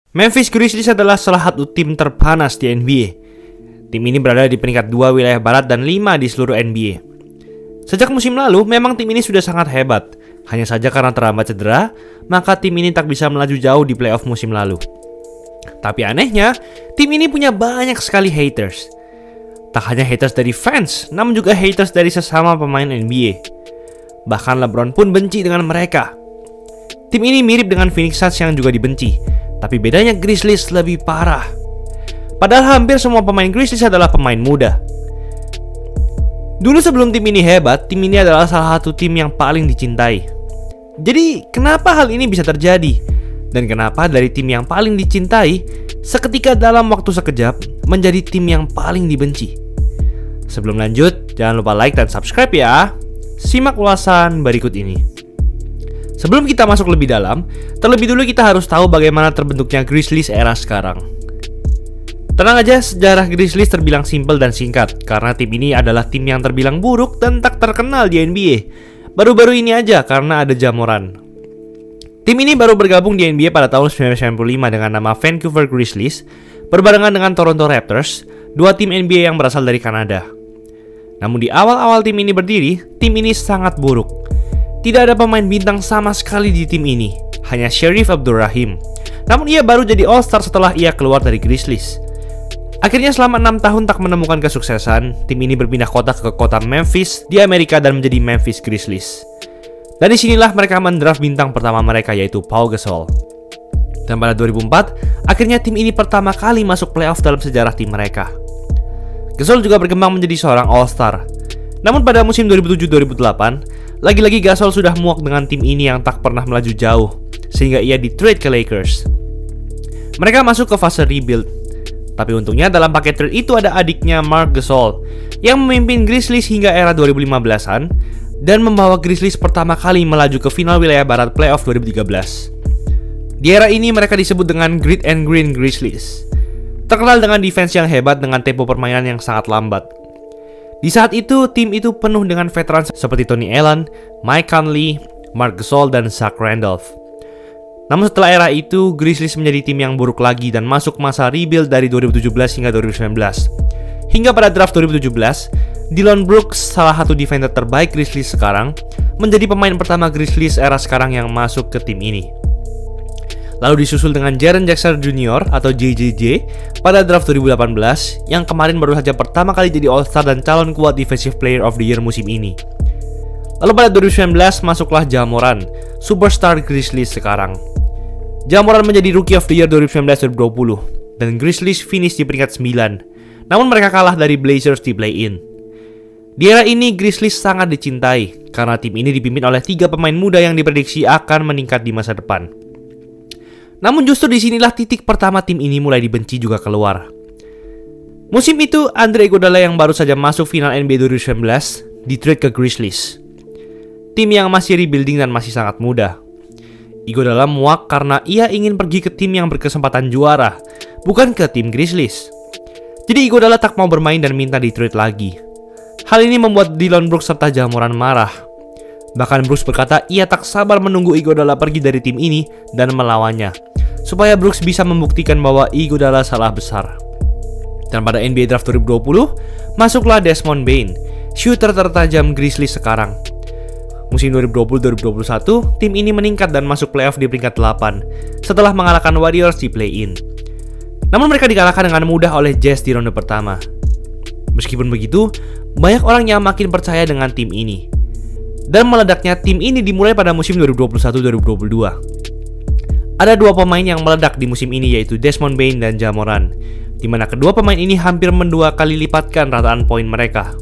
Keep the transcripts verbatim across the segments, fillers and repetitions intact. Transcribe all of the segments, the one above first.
Memphis Grizzlies adalah salah satu tim terpanas di N B A. Tim ini berada di peringkat dua wilayah barat dan lima di seluruh N B A. Sejak musim lalu, memang tim ini sudah sangat hebat. Hanya saja karena terhambat cedera, maka tim ini tak bisa melaju jauh di playoff musim lalu. Tapi anehnya, tim ini punya banyak sekali haters. Tak hanya haters dari fans, namun juga haters dari sesama pemain N B A. Bahkan LeBron pun benci dengan mereka. Tim ini mirip dengan Phoenix Suns yang juga dibenci, tapi bedanya Grizzlies lebih parah. Padahal hampir semua pemain Grizzlies adalah pemain muda. Dulu sebelum tim ini hebat, tim ini adalah salah satu tim yang paling dicintai. Jadi kenapa hal ini bisa terjadi? Dan kenapa dari tim yang paling dicintai, seketika dalam waktu sekejap menjadi tim yang paling dibenci? Sebelum lanjut, jangan lupa like dan subscribe ya. Simak ulasan berikut ini. Sebelum kita masuk lebih dalam, terlebih dulu kita harus tahu bagaimana terbentuknya Grizzlies era sekarang. Tenang aja, sejarah Grizzlies terbilang simpel dan singkat, karena tim ini adalah tim yang terbilang buruk dan tak terkenal di N B A. Baru-baru ini aja karena ada Ja Morant. Tim ini baru bergabung di N B A pada tahun seribu sembilan ratus sembilan puluh lima dengan nama Vancouver Grizzlies, berbarengan dengan Toronto Raptors, dua tim N B A yang berasal dari Kanada. Namun di awal-awal tim ini berdiri, tim ini sangat buruk. Tidak ada pemain bintang sama sekali di tim ini, hanya Shareef Abdur-Rahim. Namun ia baru jadi All-Star setelah ia keluar dari Grizzlies. Akhirnya selama enam tahun tak menemukan kesuksesan, tim ini berpindah kota ke kota Memphis di Amerika dan menjadi Memphis Grizzlies. Dan disinilah mereka mendraft bintang pertama mereka, yaitu Pau Gasol. Dan pada dua ribu empat, akhirnya tim ini pertama kali masuk playoff dalam sejarah tim mereka. Gasol juga berkembang menjadi seorang All-Star. Namun pada musim dua ribu tujuh dua ribu delapan, lagi-lagi Gasol sudah muak dengan tim ini yang tak pernah melaju jauh, sehingga ia di-trade ke Lakers. Mereka masuk ke fase rebuild. Tapi untungnya dalam paket trade itu ada adiknya Marc Gasol yang memimpin Grizzlies hingga era dua ribu lima belasan dan membawa Grizzlies pertama kali melaju ke final wilayah barat playoff dua ribu tiga belas. Di era ini mereka disebut dengan Grit and Green Grizzlies, terkenal dengan defense yang hebat dengan tempo permainan yang sangat lambat. Di saat itu, tim itu penuh dengan veteran seperti Tony Allen, Mike Conley, Marc Gasol, dan Zach Randolph. Namun setelah era itu, Grizzlies menjadi tim yang buruk lagi dan masuk masa rebuild dari dua ribu tujuh belas hingga dua ribu sembilan belas. Hingga pada draft dua ribu tujuh belas, Dillon Brooks, salah satu defender terbaik Grizzlies sekarang, menjadi pemain pertama Grizzlies era sekarang yang masuk ke tim ini. Lalu disusul dengan Jaren Jackson Junior atau J J J pada draft dua ribu delapan belas, yang kemarin baru saja pertama kali jadi All-Star dan calon kuat Defensive Player of the Year musim ini. Lalu pada dua ribu sembilan belas masuklah Ja Morant, superstar Grizzlies sekarang. Ja Morant menjadi Rookie of the Year dua ribu sembilan belas dua ribu dua puluh dan Grizzlies finish di peringkat sembilan. Namun mereka kalah dari Blazers di play-in. Di era ini Grizzlies sangat dicintai karena tim ini dipimpin oleh tiga pemain muda yang diprediksi akan meningkat di masa depan. Namun justru disinilah titik pertama tim ini mulai dibenci juga keluar. Musim itu Andre Iguodala yang baru saja masuk final N B A dua ribu sembilan belas di-trade ke Grizzlies, tim yang masih rebuilding dan masih sangat muda. Iguodala muak karena ia ingin pergi ke tim yang berkesempatan juara, bukan ke tim Grizzlies. Jadi Iguodala tak mau bermain dan minta di-trade lagi. Hal ini membuat Dillon Brooks serta Ja Morant marah. Bahkan Brooks berkata ia tak sabar menunggu Iguodala pergi dari tim ini dan melawannya, supaya Brooks bisa membuktikan bahwa Iguodala salah besar. Dan pada N B A Draft dua ribu dua puluh, masuklah Desmond Bane, shooter tertajam Grizzlies sekarang. Musim dua ribu dua puluh dua ribu dua puluh satu, tim ini meningkat dan masuk playoff di peringkat delapan setelah mengalahkan Warriors di play-in. Namun mereka dikalahkan dengan mudah oleh Jazz di ronde pertama. Meskipun begitu, banyak orang yang makin percaya dengan tim ini. Dan meledaknya tim ini dimulai pada musim dua ribu dua puluh satu dua ribu dua puluh dua. Ada dua pemain yang meledak di musim ini, yaitu Desmond Bane dan Ja Morant, di mana kedua pemain ini hampir mendua kali lipatkan rataan poin mereka.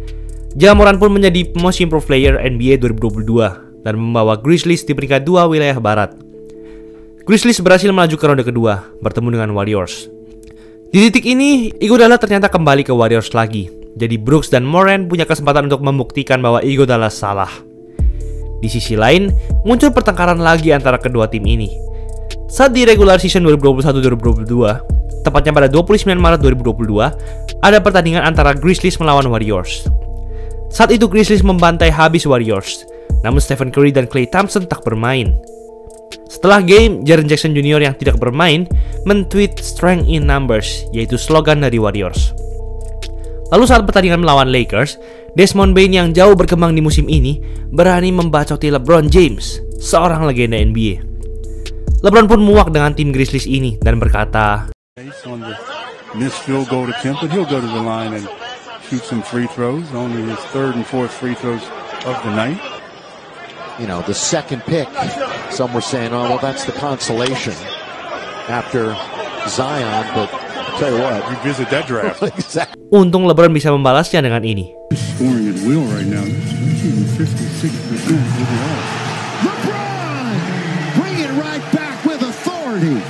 Ja Morant pun menjadi Most Improved Player N B A dua ribu dua puluh dua dan membawa Grizzlies di peringkat dua wilayah barat. Grizzlies berhasil melaju ke ronde kedua, bertemu dengan Warriors. Di titik ini, Iguodala ternyata kembali ke Warriors lagi. Jadi Brooks dan Morant punya kesempatan untuk membuktikan bahwa Iguodala salah. Di sisi lain, muncul pertengkaran lagi antara kedua tim ini. Saat di regular season dua ribu dua puluh satu dua ribu dua puluh dua, tepatnya pada dua puluh sembilan Maret dua ribu dua puluh dua, ada pertandingan antara Grizzlies melawan Warriors. Saat itu Grizzlies membantai habis Warriors, namun Stephen Curry dan Klay Thompson tak bermain. Setelah game, Jaren Jackson Junior yang tidak bermain men-tweet "Strength in Numbers", yaitu slogan dari Warriors. Lalu saat pertandingan melawan Lakers, Desmond Bane yang jauh berkembang di musim ini berani membacoti LeBron James, seorang legenda N B A. LeBron pun muak dengan tim Grizzlies ini dan berkata, missed field goal attempt, but he'll go to the line and shoot some free throws. Only his third and fourth free throws of the night. You know, the second pick, some were saying, oh, well, that's the consolation after Zion, but I'll tell you what, revisit that draft. Exactly. Untung LeBron bisa membalasnya dengan ini. Scoring at will right now. fifty-six percent overall. LeBron, bring it right back with authority.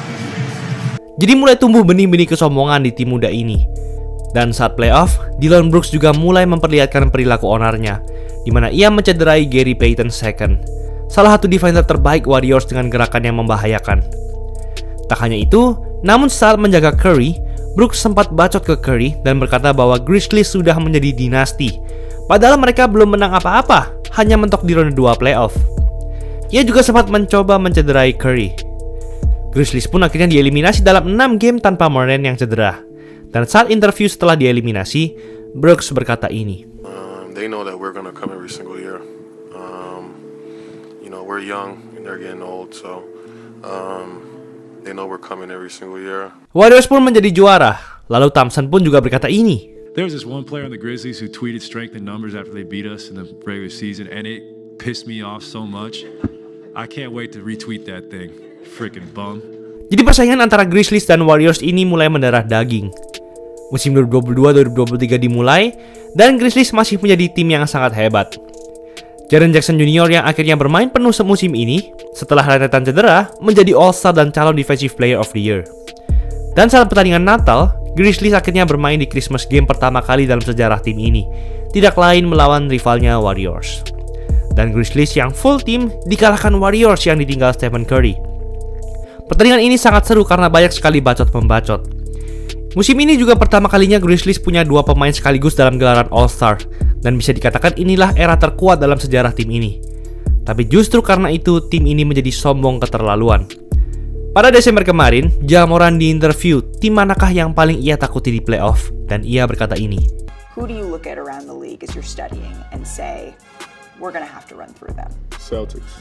Jadi mulai tumbuh benih-benih kesombongan di tim muda ini. Dan saat playoff, Dillon Brooks juga mulai memperlihatkan perilaku ownernya, di mana ia mencederai Gary Payton second, salah satu defender terbaik Warriors dengan gerakan yang membahayakan. Tak hanya itu, namun saat menjaga Curry, Brooks sempat bacot ke Curry dan berkata bahwa Grizzlies sudah menjadi dinasti, padahal mereka belum menang apa-apa, hanya mentok di ronde dua playoff. Ia juga sempat mencoba mencederai Curry. Grizzlies pun akhirnya dieliminasi dalam enam game tanpa Moran yang cedera. Dan saat interview setelah dieliminasi, Brooks berkata ini. Um, they know that we're gonna come every single year. Um, you know, we're young and they're getting old, so um, they know we're coming every single year. Warriors pun menjadi juara. Lalu Thompson pun juga berkata ini. There was this one player on the Grizzlies who tweeted strength in numbers after they beat us in the regular season, and it pissed me off so much. I can't wait to retweet that thing. Freaking bum. Jadi persaingan antara Grizzlies dan Warriors ini mulai mendarah daging. Musim dua ribu dua puluh dua dua ribu dua puluh tiga dimulai, dan Grizzlies masih menjadi tim yang sangat hebat. Jaren Jackson Junior yang akhirnya bermain penuh semusim ini, setelah rentetan cedera, menjadi All-Star dan calon Defensive Player of the Year. Dan saat pertandingan Natal, Grizzlies akhirnya bermain di Christmas Game pertama kali dalam sejarah tim ini, tidak lain melawan rivalnya Warriors. Dan Grizzlies yang full tim dikalahkan Warriors yang ditinggal Stephen Curry. Pertandingan ini sangat seru karena banyak sekali bacot-pembacot. Musim ini juga pertama kalinya Grizzlies punya dua pemain sekaligus dalam gelaran All-Star, dan bisa dikatakan inilah era terkuat dalam sejarah tim ini. Tapi justru karena itu tim ini menjadi sombong keterlaluan. Pada Desember kemarin, Ja Morant diinterview tim manakah yang paling ia takuti di playoff, dan ia berkata ini. Who do you look at around the league as you're studying and say, we're gonna have to run through them? Celtics.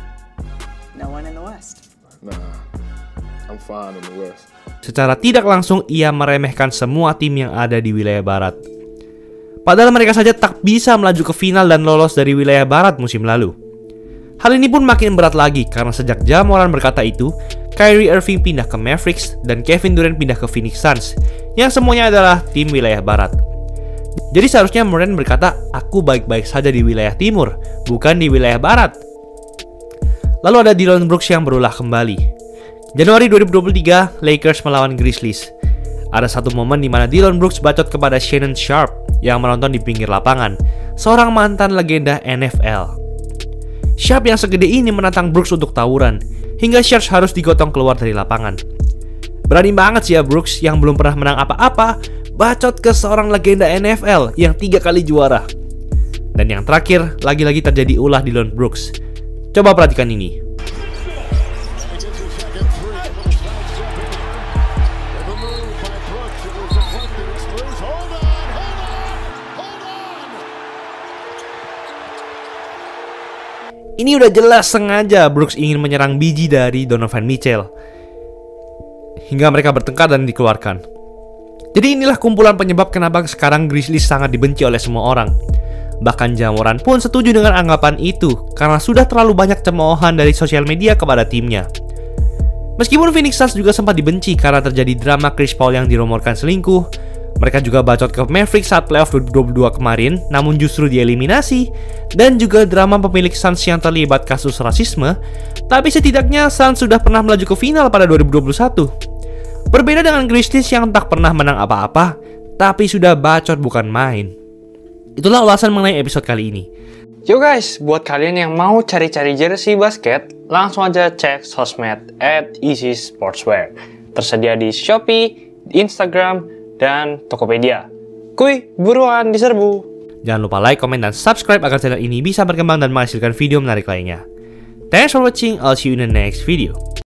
No one in the West. Nah, I'm fine in the West. Secara tidak langsung ia meremehkan semua tim yang ada di wilayah barat. Padahal mereka saja tak bisa melaju ke final dan lolos dari wilayah barat musim lalu. Hal ini pun makin berat lagi karena sejak Ja Morant berkata itu, Kyrie Irving pindah ke Mavericks dan Kevin Durant pindah ke Phoenix Suns, yang semuanya adalah tim wilayah barat. Jadi seharusnya Morant berkata, aku baik-baik saja di wilayah timur, bukan di wilayah barat. Lalu ada Dillon Brooks yang berulah kembali. Januari dua ribu dua puluh tiga, Lakers melawan Grizzlies. Ada satu momen di mana Dillon Brooks bacot kepada Shannon Sharpe yang menonton di pinggir lapangan, seorang mantan legenda N F L. Sharpe yang segede ini menantang Brooks untuk tawuran, hingga Sharpe harus digotong keluar dari lapangan. Berani banget sih ya Brooks yang belum pernah menang apa-apa, bacot ke seorang legenda N F L yang tiga kali juara. Dan yang terakhir, lagi-lagi terjadi ulah Dillon Brooks. Coba perhatikan ini. Ini udah jelas sengaja Brooks ingin menyerang biji dari Donovan Mitchell, hingga mereka bertengkar dan dikeluarkan. Jadi inilah kumpulan penyebab kenapa sekarang Grizzlies sangat dibenci oleh semua orang. Bahkan Ja Morant pun setuju dengan anggapan itu, karena sudah terlalu banyak cemoohan dari sosial media kepada timnya. Meskipun Phoenix Suns juga sempat dibenci karena terjadi drama Chris Paul yang dirumorkan selingkuh. Mereka juga bacot ke Mavericks saat playoff dua ribu dua puluh dua kemarin, namun justru dieliminasi. Dan juga drama pemilik Suns yang terlibat kasus rasisme. Tapi setidaknya Suns sudah pernah melaju ke final pada dua ribu dua puluh satu. Berbeda dengan Grizzlies yang tak pernah menang apa-apa, tapi sudah bacot bukan main. Itulah ulasan mengenai episode kali ini. Yo guys, buat kalian yang mau cari-cari jersey basket, langsung aja cek sosmed at Easy Sportswear. Tersedia di Shopee, Instagram, dan Tokopedia. Kuy, buruan diserbu. Jangan lupa like, komen, dan subscribe agar channel ini bisa berkembang dan menghasilkan video menarik lainnya. Thanks for watching, I'll see you in the next video.